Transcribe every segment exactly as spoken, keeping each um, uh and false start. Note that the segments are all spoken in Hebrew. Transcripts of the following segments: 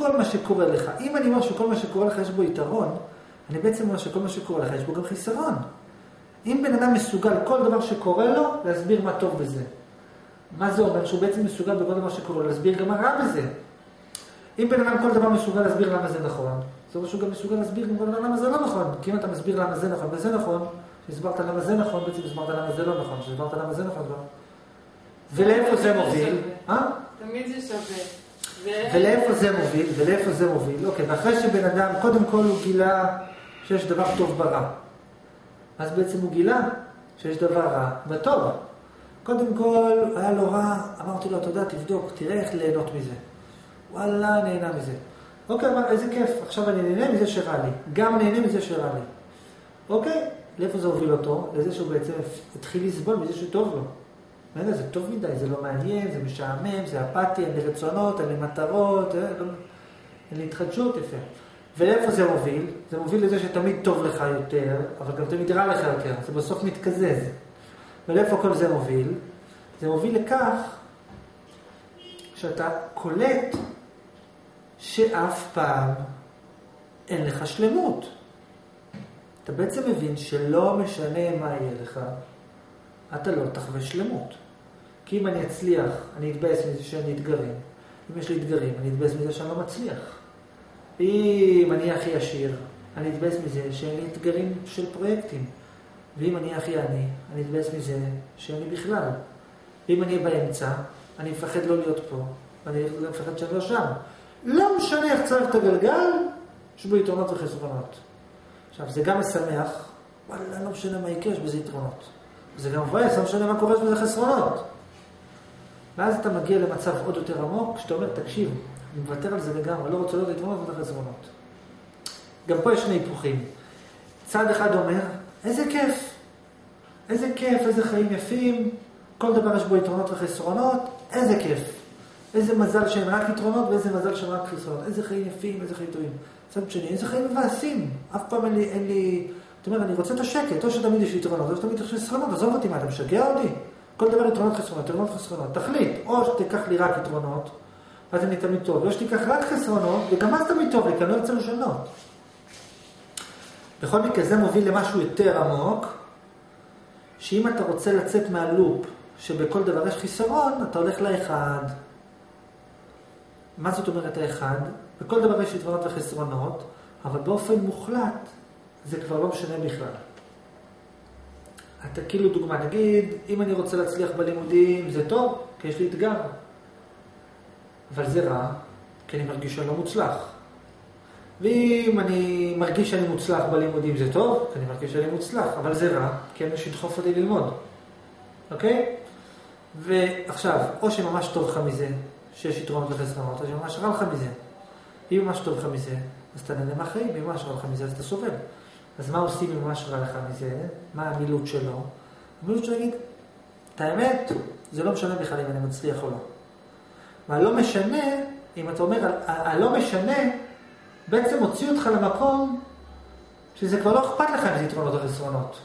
כל מה שקורה לך. אם אני אומר שכל מה שקורה לך יש בו יתרון, אני בעצם אומר שכל מה שקורה לך יש בו גם חיסרון. אם בן אדם מסוגל כל דבר שקורה לו, להסביר מה טוב בזה. מה זה אומר? שהוא בעצם מסוגל בכל דבר שקורה לו, להסביר גם מה רע בזה. אם בן אדם כל דבר מסוגל להסביר למה זה נכון, זה אומר שהוא גם מסוגל להסביר גם למה זה לא נכון. כי אם אתה מסביר למה זה נכון וזה נכון, שהסברת למה זה נכון, בעצם הסברת למה זה לא נכון, שהסברת למה זה נכון. ולאיפה זה מוביל? תמיד זה שווה. ולאיפה זה מוביל? ולאיפה זה מוביל? אוקיי, ואחרי שבן אדם, קודם כל הוא גילה שיש דבר טוב ברע. אז בעצם הוא גילה שיש דבר רע וטוב. קודם כל, היה לו רע, אמרתי לו, אתה יודע, תבדוק, תראה איך ליהנות מזה. וואלה, נהנה מזה. אוקיי, אמר, איזה כיף, עכשיו אני נהנה מזה שרע לי. גם נהנה מזה שרע לי. אוקיי, לאיפה זה הוביל אותו? לזה שהוא בעצם התחיל לסבול מזה שטוב לו. נהנה, זה טוב מדי, זה לא מעניין, זה משעמם, זה אפתי, אין לי רצונות, אין לי מטרות, אין לי התחדשות, יפה. ולאיפה זה מוביל? זה מוביל לזה שתמיד טוב לך יותר, אבל גם תמיד רע לך יותר. זה בסוף מתקזז. ולאיפה כל זה מוביל? זה מוביל לכך שאתה קולט שאף פעם אין לך שלמות. אתה בעצם מבין שלא משנה מה יהיה לך, אתה לא תחווה שלמות. כי אם אני אצליח, אני אתבאס מזה שאני אתגרים. אם יש לי אתגרים, אני אתבאס מזה שאני לא מצליח. אם אני הכי עשיר, אני אתבאס מזה שאין לי אתגרים של פרויקטים. ואם אני הכי עני, אני אתבאס מזה שאין לי בכלל. ואם אני באמצע, אני מפחד לא להיות פה, ואני מפחד שאני לא שם. לא משנה איך צריך את הגלגל, יש בו יתרונות וחסרונות. עכשיו, זה גם משמח, וואלה, לא משנה מה יקרה, יש בזה יתרונות. זה גם מבאס, לא משנה מה קורה, יש בזה חסרונות. ואז אתה מגיע למצב עוד יותר עמוק, כשאתה אומר, תקשיב, אני מוותר על זה לגמרי, לא רוצה להיות יתרונות וחסרונות. גם פה יש שני היפוכים. צד אחד אומר, איזה כיף, איזה כיף, איזה חיים יפים, כל דבר יש בו יתרונות וחסרונות, איזה כיף. איזה מזל שהם רק יתרונות ואיזה מזל שהם רק חסרונות. איזה חיים יפים, איזה חיים טובים. צד שני, איזה חיים מבאסים. אף פעם אין לי, אין לי... זאת אומרת, אני רוצה את השקט, או שתמיד יש יתרונות, או שתמיד יש חסרונות, עזוב אותי מה, אתה משגע אותי? כל דבר יתרונות חסרונות, יתרונות חסרונות. תחליט, או שתיקח לי רק יתרונות, ואז אני תמיד טוב, או שתיקח רק חסרונות, וגם אז תמיד טוב לי, כי אני לא רוצה לשנות. בכל מקרה, זה מוביל למשהו יותר עמוק, שאם אתה רוצה לצאת מהלופ, שבכל דבר יש חיסרון, אתה הולך לאחד. מה זאת אומרת האחד? בכל דבר יש יתרונות וחסרונות, אבל באופן מוחלט, זה כבר לא משנה בכלל. אתה כאילו דוגמה, נגיד, אם אני רוצה להצליח בלימודים, זה טוב, כי יש לי אתגר. אבל זה רע, כי אני מרגיש שאני לא מוצלח. ואם אני מרגיש שאני מוצלח בלימודים, זה טוב, כי אני מרגיש שאני מוצלח. אבל זה רע, כי אני שדחוף אותי ללמוד. אוקיי? ועכשיו, או שממש טוב לך מזה, שיש יתרונות וחסרונות, או שממש רע לך מזה. אם ממש טוב לך מזה, אז אתה נהנה מהחיים, אם ממש רע לך מזה, אז אתה סובל. אז מה עושים אם ממש רע לך מזה? מה המילוט שלו? המילוט שלו להגיד, את האמת, זה לא משנה בכלל אם אני מצליח או לא. והלא משנה, אם אתה אומר, הלא משנה, בעצם הוציא אותך למקום שזה כבר לא אכפת לך אם זה יתרונות או חסרונות.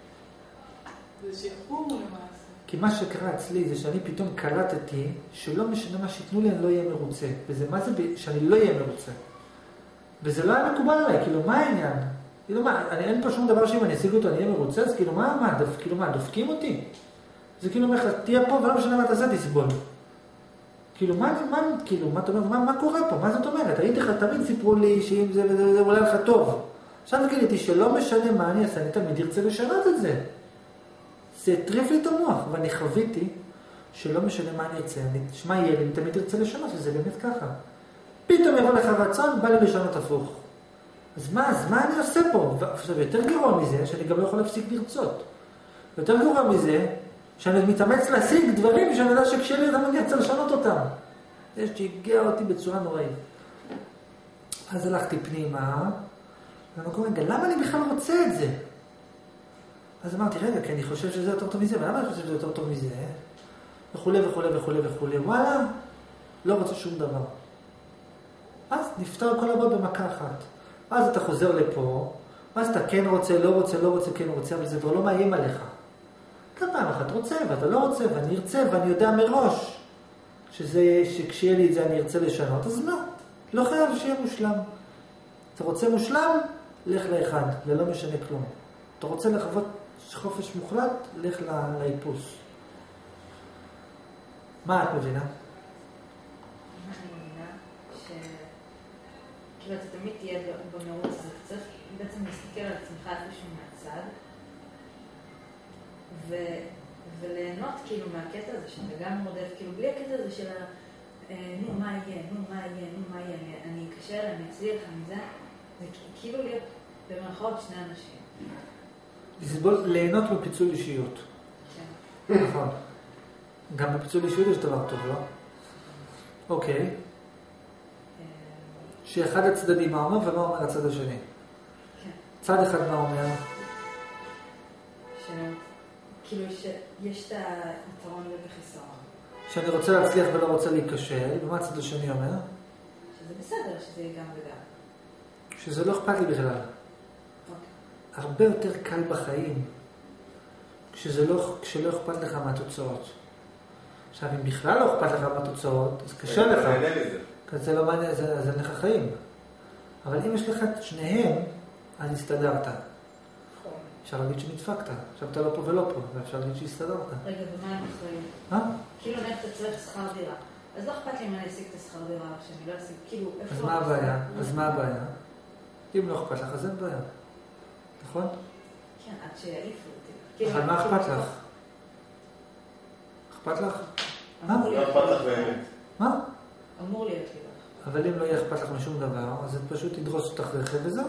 זה שחרור למעשה. כי מה שקרה אצלי זה שאני פתאום קלטתי שלא משנה מה שיתנו לי, אני לא אהיה מרוצה. וזה מה זה שאני לא אהיה מרוצה. וזה לא היה מקובל עליי, כאילו מה העניין? כאילו מה, אני, אין פה שום דבר שאם אני אשיג אותו, אני אהיה מרוצה, אז כאילו מה, מה, דפ, כאילו מה, דופקים אותי? זה כאילו אומר, תהיה פה ולא משנה מה אתה עושה, תסבול. כאילו מה, מה, כאילו, מה אתה אומר, מה, מה קורה פה? מה זאת אומרת? הייתי לך, תמיד סיפרו לי שאם זה, זה, זה אולי לך טוב. עכשיו גיליתי שלא משנה מה אני אעשה, אני תמיד ארצה לשנות את זה. זה הטריף לי את המוח, ואני חוויתי שלא משנה מה אני ארצה, אני, שמה יהיה לי, אני תמיד ארצה לשנות, וזה באמת ככה. פתאום יבוא לך רצון, בא לי לשנות הפוך. אז מה, אז מה אני עושה פה? עכשיו, יותר גרוע מזה, שאני גם לא יכול להפסיק לרצות. יותר גרוע מזה, שאני מתאמץ להשיג דברים שאני יודע שכשיהיה לי אותם אני ארצה לשנות אותם. זה שהגיע אותי בצורה נוראית. אז הלכתי פנימה, ואני אומר, רגע, למה אני בכלל רוצה את זה? אז אמרתי, רגע, כי אני חושב שזה יותר טוב מזה, ולמה אני חושב שזה יותר טוב מזה? וכולי וכולי וכולי וכולי, וואלה, לא רוצה שום דבר. אז נפטר כל הבא במכה אחת. אז אתה חוזר לפה, אז אתה כן רוצה, לא רוצה, לא רוצה, כן רוצה, אבל זה כבר לא מאיים עליך. אתה פעם אחת רוצה, ואתה לא רוצה, ואני ארצה, ואני יודע מראש שזה, שכשיהיה לי את זה אני ארצה לשנות, אז לא. לא חייב שיהיה מושלם. אתה רוצה מושלם? לך לאחד, ללא משנה כלום. אתה רוצה לחוות חופש מוחלט? לך לאיפוס. מה את מבינה? מה אני מבינה? ש... כאילו אתה תמיד תהיה במרוץ הזה, צריך בעצם להסתכל על עצמך איפשהו מהצד, ו... וליהנות כאילו מהקטע הזה, שאתה גם רודף, כאילו בלי הקטע הזה של ה... נו, מה יהיה, נו, מה יהיה, נו, מה יהיה, אני אקשר, אני אצליח, אני זה, זה כאילו להיות במרכאות שני אנשים. לסבול, ליהנות מפיצול אישיות. כן. נכון. גם בפיצול אישיות יש דבר טוב, לא? אוקיי. שאחד הצדדים מה אומר ומה אומר הצד השני. כן. צד אחד מה אומר? שכאילו יש את היתרון ובחיסרון. שאני רוצה להצליח ולא רוצה להיכשל, ומה הצד השני אומר? שזה בסדר, שזה יהיה גם וגם. שזה לא אכפת לי בכלל. אוקיי. הרבה יותר קל בחיים, כשזה לא, כשלא אכפת לך מהתוצאות. עכשיו, אם בכלל לא אכפת לך מהתוצאות, אז קשה לך. כי זה לא מעניין, זה, זה לך חיים. אבל אם יש לך את שניהם, אז הסתדרת. אפשר להגיד שנדפקת. עכשיו אתה לא פה ולא פה, ואפשר להגיד שהסתדרת. רגע, ומה הם אחראים? מה? כאילו נלך אתה צריך שכר דירה. אז לא אכפת לי אם אני אשיג את השכר דירה, שאני לא אשיג, כאילו, איפה... אז מה הבעיה? אז מה הבעיה? אם לא אכפת לך, אז אין בעיה. נכון? כן, עד שיעיפו אותי. אבל מה אכפת לך? אכפת לך? אמור לא אכפת לך באמת. מה? אמור להיות לי לך. אבל אם לא יהיה אכפת לך משום דבר, אז את פשוט תדרוס אותך רכב וזהו.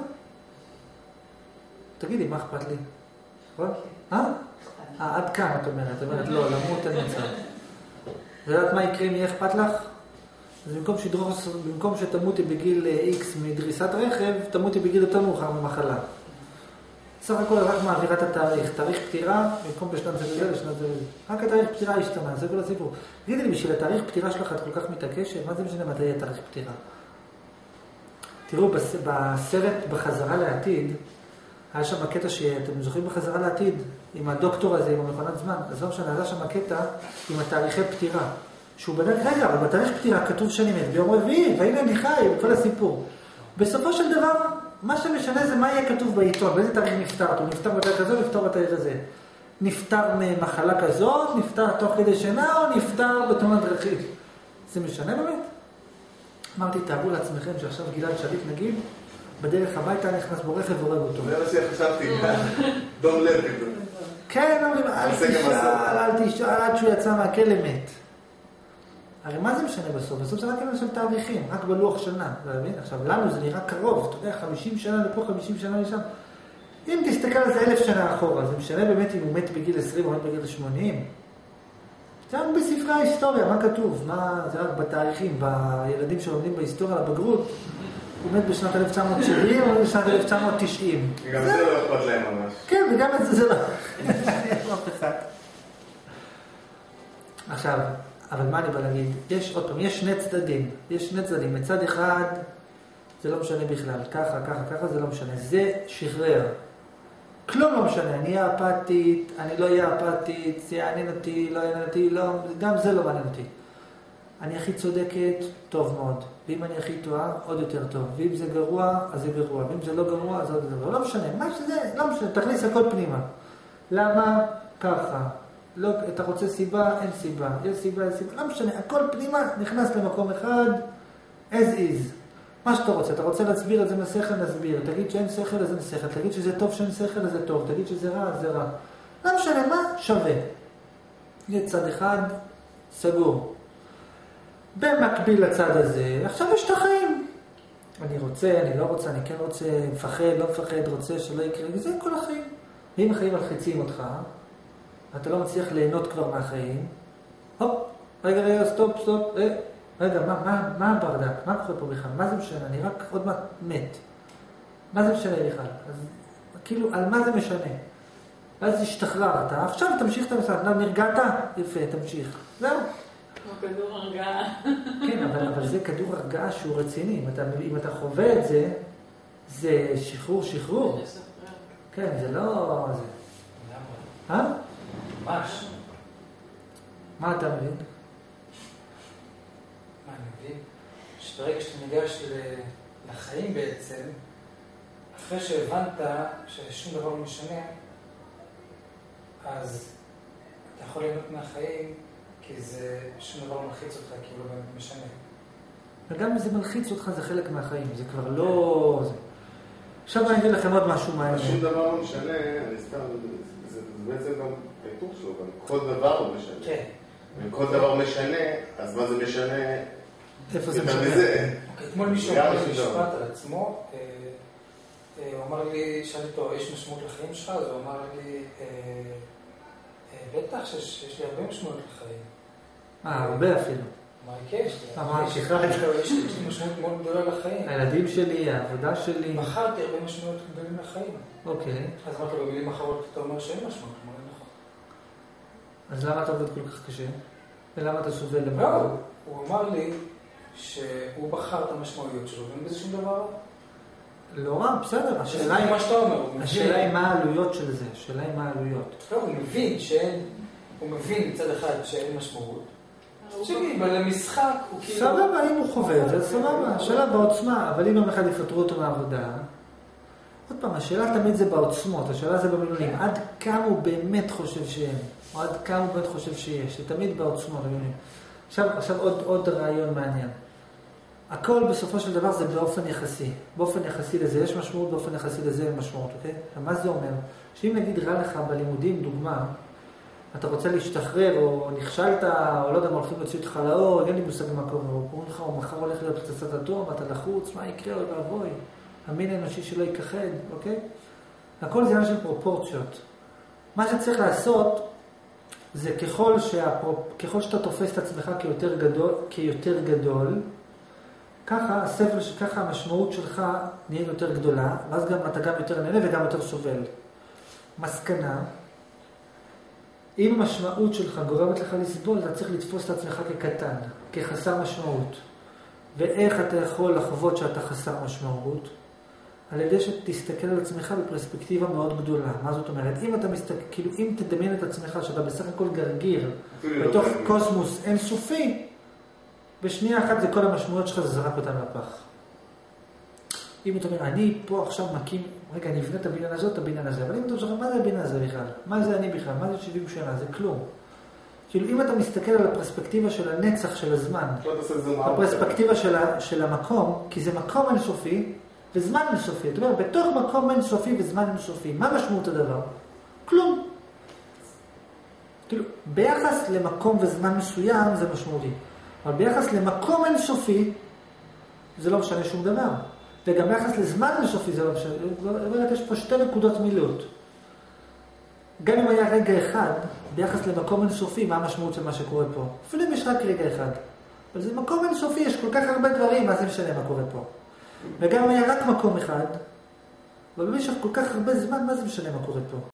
תגידי, מה אכפת לי? נכון? אה? אה, עד כאן את אומרת. את אומרת, לא, למות אין מצב. יודעת מה יקרה אם יהיה אכפת לך? אז במקום שדרוס, במקום שתמותי בגיל X מדריסת רכב, תמותי בגיל יותר מאוחר ממחלה. סך הכל רק מעבירה את התאריך. תאריך פטירה, במקום בשנת זה וזה, לשנת זה וזה. רק התאריך פטירה השתנה, זה כל הסיפור. תגידי לי, בשביל התאריך פטירה שלך את כל כך מתעקשת? מה זה משנה מתי יהיה תאריך פטירה? תראו, בסרט בחזרה לעתיד, היה שם הקטע שאתם זוכרים בחזרה לעתיד, עם הדוקטור הזה, עם המכונת זמן, אז לא משנה, היה שם הקטע עם התאריכי פטירה. שהוא בדק, רגע, אבל בתאריך פטירה כתוב שאני מת ביום רביעי, והנה אני חי, וכל הסיפור. בסופו של דבר, מה שמשנה זה מה יהיה כתוב בעיתון, באיזה תאריך נפטרת, הוא נפטר בתאריך כזו, נפטר בתאריך הזה. נפטר ממחלה כזאת, נפטר תוך כדי שינה, או נפטר בתאונת דרכים. זה משנה באמת? אמרתי, תארו לעצמכם שעכשיו גלעד שליט נגיד, בדרך הביתה נכנס בו רכב והורג אותו. זה מה שחשבתי, דום לב כזה. כן, אומרים, אל תשאל, אל תשאל, עד שהוא יצא מהכלא מת. הרי מה זה משנה בסוף? בסוף זה רק עניין של תאריכים, רק בלוח שנה. עכשיו, לנו זה נראה קרוב, אתה יודע, חמישים שנה לפה, חמישים שנה לשם. אם תסתכל על זה אלף שנה אחורה, זה משנה באמת אם הוא מת בגיל עשרים או מת בגיל שמונים. זה רק בספרי ההיסטוריה, מה כתוב? מה, זה רק בתאריכים, בילדים שלומדים בהיסטוריה לבגרות. הוא מת בשנת אלף תשע מאות שבעים או בשנת אלף תשע מאות תשעים. גם זה לא אכפת להם ממש. כן, וגם את זה זה לא. יש אף אחד. עכשיו, אבל מה אני בא להגיד? יש עוד פעם, יש שני צדדים. יש שני צדדים. מצד אחד, זה לא משנה בכלל. ככה, ככה, ככה, זה לא משנה. זה שחרר. כלום לא משנה. אני אהיה אפתית, אני לא אהיה אפתית, זה יעניין אותי, לא יעניין אותי, לא, גם זה לא מעניין אותי. אני הכי צודקת, טוב מאוד. ואם אני הכי טועה, עוד יותר טוב. ואם זה גרוע, אז זה גרוע. ואם זה לא גרוע, אז עוד יותר. לא משנה. מה שזה, לא משנה. תכניס הכל פנימה. למה? ככה. לא, אתה רוצה סיבה, אין סיבה. יש סיבה, אין סיבה. לא משנה. הכל פנימה נכנס למקום אחד, as is. מה שאתה רוצה. אתה רוצה להסביר את זה משכל, נסביר. תגיד שאין שכל, אז אין שכל. תגיד שזה טוב שאין שכל, אז זה טוב. תגיד שזה רע, אז זה רע. לא משנה. מה? שווה. יהיה צד אחד, סגור. במקביל לצד הזה, עכשיו יש את החיים. אני רוצה, אני לא רוצה, אני כן רוצה, מפחד, לא מפחד, רוצה שלא יקרה, וזה כל החיים. ואם החיים מלחיצים אותך, אתה לא מצליח ליהנות כבר מהחיים, הופ, רגע, רגע, סטופ, סטופ, רגע, רגע, מה, מה, מה הברדק? מה קורה פה בכלל? מה זה משנה? אני רק עוד מעט מת. מה זה משנה בכלל? אז כאילו, על מה זה משנה? אז השתחררת, עכשיו תמשיך את המסע, נרגעת? יפה, תמשיך. זהו. כמו כדור הרגעה. כן, אבל, אבל זה כדור הרגעה שהוא רציני. אם אתה, אם אתה חווה את זה, זה שחרור, שחרור. כן, זה לא... זה... אה? ממש. מה אתה מבין? מה אני מבין? שברגע שאתה ניגש לחיים בעצם, אחרי שהבנת ששום דבר לא משנה, אז אתה יכול ליהנות מהחיים, כי זה שום דבר לא מלחיץ אותך, כי הוא לא באמת משנה. וגם אם זה מלחיץ אותך, זה חלק מהחיים, זה כבר לא... עכשיו אני אגיד לכם עוד משהו מעניין. שום דבר לא משנה, אני סתם, זה בעצם גם ההיתוך שלו, גם כל דבר לא משנה. כן. אם כל דבר משנה, אז מה זה משנה? איפה זה משנה? אתמול מישהו אמר לי משפט על עצמו, הוא אמר לי, שאלתי אותו, יש משמעות לחיים שלך? אז הוא אמר לי, בטח שיש לי הרבה משמעות לחיים. אה, הרבה אפילו. מה יש לי? אמרתי, יש לי משמעות מאוד גדולה לחיים. הילדים שלי, העבודה שלי. בחרתי הרבה משמעות גדולים לחיים. אוקיי. אז אמרתי לו, במילים אחרות, אתה אומר שאין משמעות, כמו נכון. אז למה אתה עובד כל כך קשה? ולמה אתה סובל למעלה? לא, הוא אמר לי שהוא בחר את המשמעויות שלו, ואין בזה שום דבר. לא רע, בסדר. השאלה היא מה שאתה אומר. השאלה היא מה העלויות של זה. השאלה היא מה העלויות. לא, הוא מבין שאין, הוא מבין מצד אחד שאין משמעות. שלי, אבל המשחק הוא כאילו... סבבה, אם הוא חווה את זה, סבבה. השאלה בעוצמה, אבל אם יום אחד יפטרו אותו מהעבודה, עוד פעם, השאלה תמיד זה בעוצמות, השאלה זה במילונים. עד כמה הוא באמת חושב שאין, או עד כמה הוא באמת חושב שיש. זה תמיד בעוצמות, במילונים. עכשיו, עכשיו עוד, עוד רעיון מעניין. הכל בסופו של דבר זה באופן יחסי. באופן יחסי לזה יש משמעות, באופן יחסי לזה אין משמעות, אוקיי? מה זה אומר? שאם נגיד רע לך בלימודים, דוגמה, אתה רוצה להשתחרר, או נכשלת, או לא יודע מה, הולכים להוציא אותך לאור, אין לי מושג מה קורה, או קוראים לך, או מחר הולך להיות פצצת אטום, אתה לחוץ, מה יקרה, או לעבוי, המין האנושי שלא ייכחד, אוקיי? הכל זה עניין של פרופורציות. מה שצריך לעשות, זה ככל, שהפרופ... ככל שאתה תופס את עצמך כיותר גדול, כיותר גדול, ככה הסבל, ככה המשמעות שלך נהיה יותר גדולה, ואז גם אתה גם יותר נהנה וגם יותר סובל. מסקנה, אם המשמעות שלך גורמת לך לסבול, אתה צריך לתפוס את עצמך כקטן, כחסר משמעות. ואיך אתה יכול לחוות שאתה חסר משמעות? על ידי שתסתכל על עצמך בפרספקטיבה מאוד גדולה. מה זאת אומרת? אם אתה מסתכל, כאילו אם תדמיין את עצמך שאתה בסך הכל גרגיר, בתוך קוסמוס אינסופי, בשנייה אחת זה כל המשמעויות שלך, זה זרק אותם לפח. אם אתה אומר, אני פה עכשיו מקים, רגע, אני אבנה את הבניין הזאת, את הבניין הזה, אבל אם אתה זוכר, מה זה הבניין הזה בכלל? מה זה אני בכלל? מה זה שבעים שנה? זה כלום. כאילו, אם אתה מסתכל על הפרספקטיבה של הנצח של הזמן, הפרספקטיבה של, ה, של המקום, כי זה מקום אינסופי וזמן אינסופי. אתה אומר, בתוך מקום אינסופי וזמן אינסופי, מה משמעות הדבר? כלום. כאילו, ביחס למקום וזמן מסוים זה משמעותי. אבל ביחס למקום אינסופי, זה לא משנה שום דבר. וגם ביחס לזמן אינסופי זה לא משנה. אומרת, יש פה שתי נקודות מילות. גם אם היה רגע אחד, ביחס למקום אינסופי, מה המשמעות של מה שקורה פה? אפילו אם יש רק רגע אחד. אבל זה מקום אינסופי, יש כל כך הרבה דברים, מה זה משנה מה קורה פה? וגם אם היה רק מקום אחד, אבל במשך כל כך הרבה זמן, מה זה משנה מה קורה פה?